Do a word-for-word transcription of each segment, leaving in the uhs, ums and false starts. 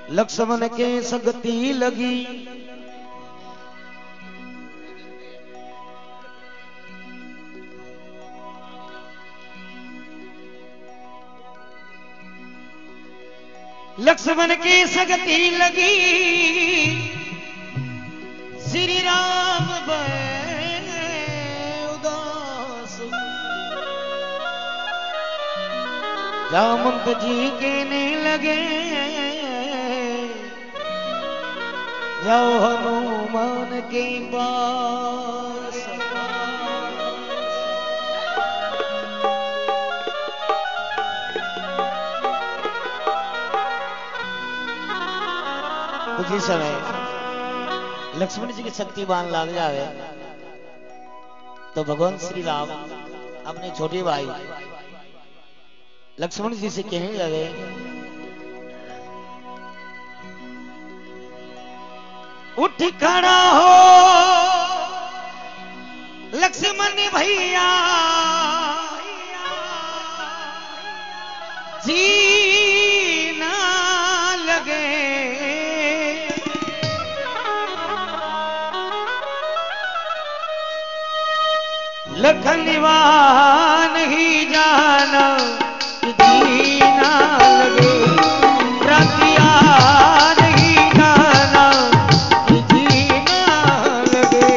लक्ष्मण के संगति लगी, लक्ष्मण की संगति लगी, श्री राम भय उदास। जामवंत जी कहने लगे, जाओ हनुमान के पास। कुछ ही समय लक्ष्मण जी की शक्तिवान लाग जावे तो भगवान श्री राम अपने छोटे भाई लक्ष्मण जी से कहने लगे, उठ खड़ा हो लक्ष्मण भैया, जीना लगे लखन नहीं जाना, जीना लगे रतिया नहीं जाना, जीना लगे।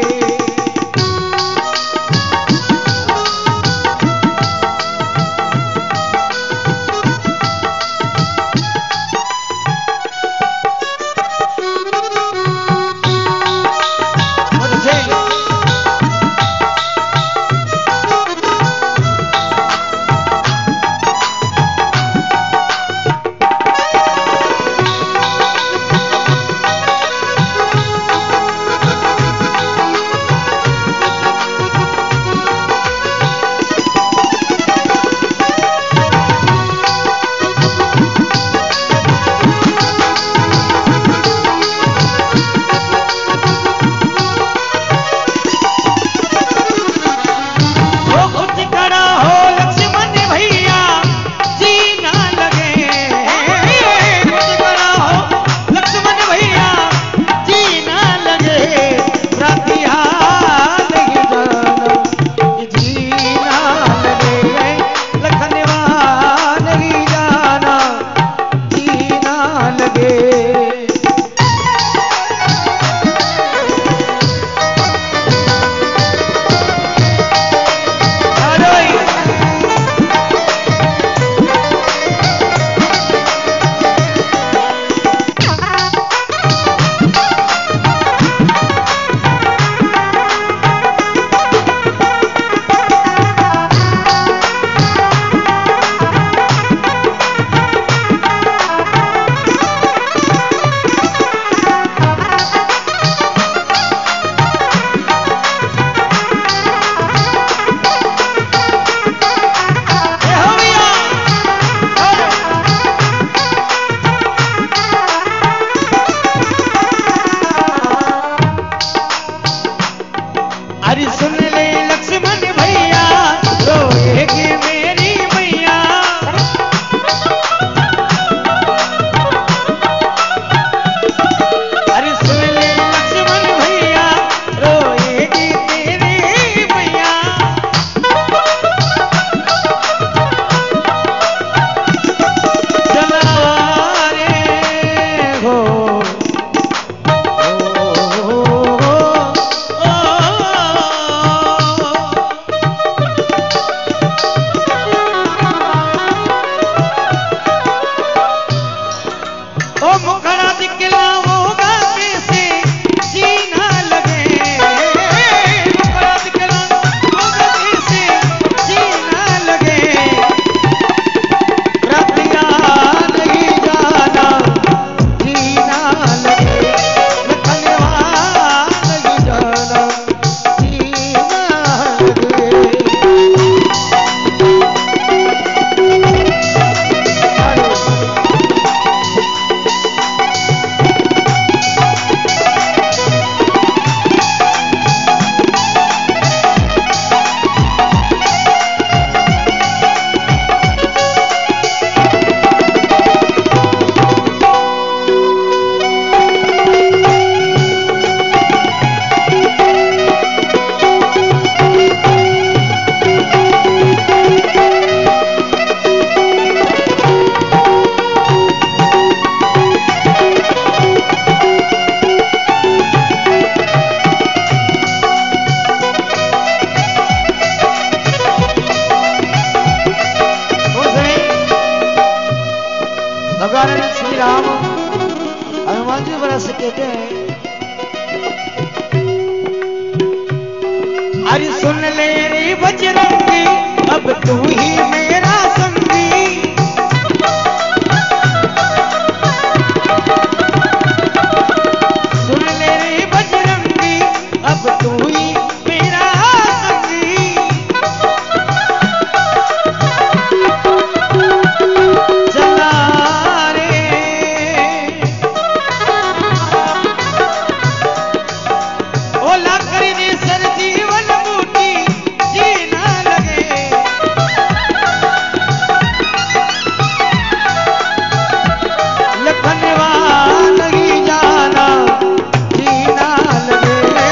राम हनुमान जी बरस कहते हैं, अरे सुन ले रे बजरंगी अब तू ही मेरा संगी, सुन ले रे बजरंगी अब तू ही मेरा संगी, चला रे ओला करी सर जीवन बूटी जीना लगे, लखनवा नहीं जाना जीना लगे,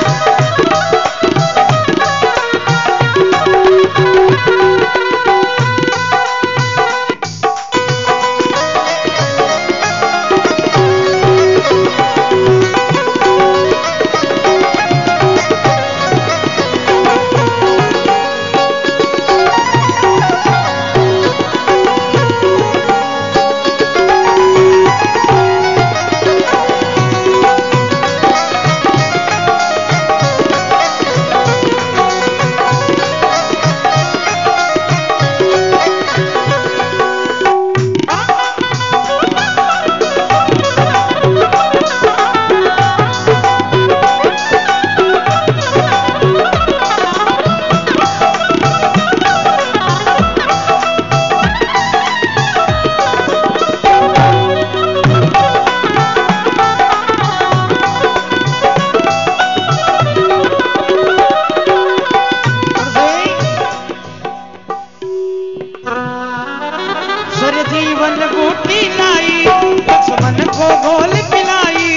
सर जीवन बूटी लाई लक्ष्मण को घोल पिलाई,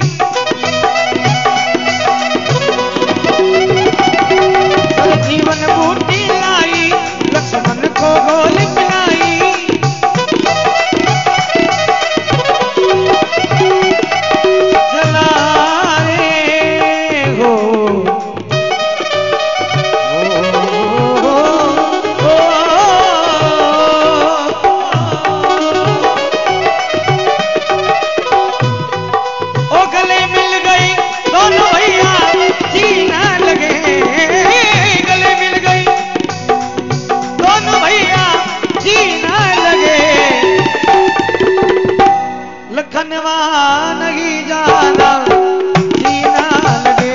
सर जीवन बूटी लाई लक्ष्मण को घोल पिलाई, चला रे हो ओ गले मिल गई दोनों भैया जीना लगे, गले मिल गई दोनों भैया जीना लगे, लखनवा नहीं जाना जीना लगे,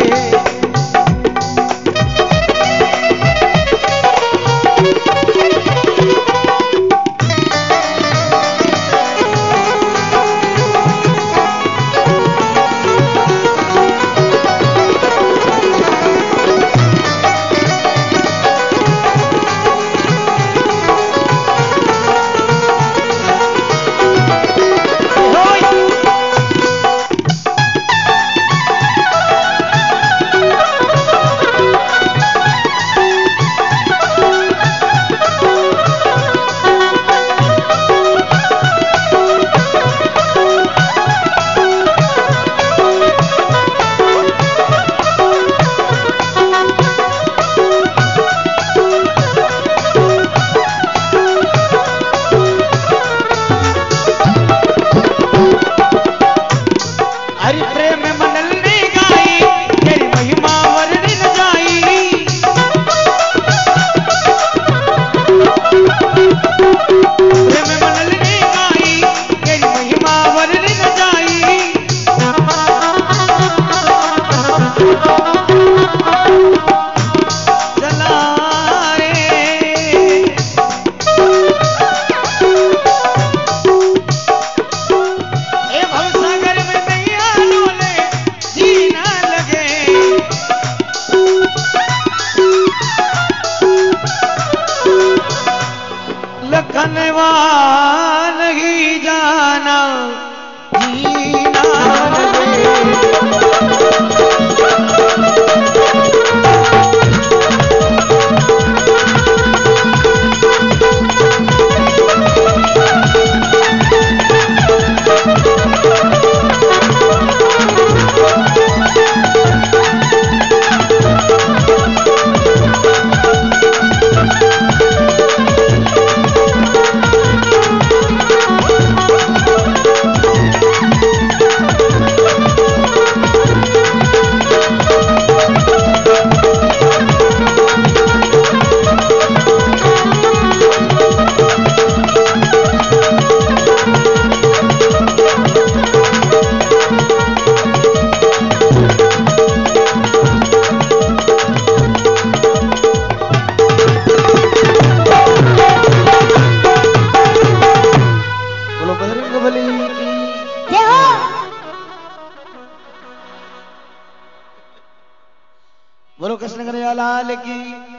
क्या बोलो कृष्ण कन्हैया लाल की।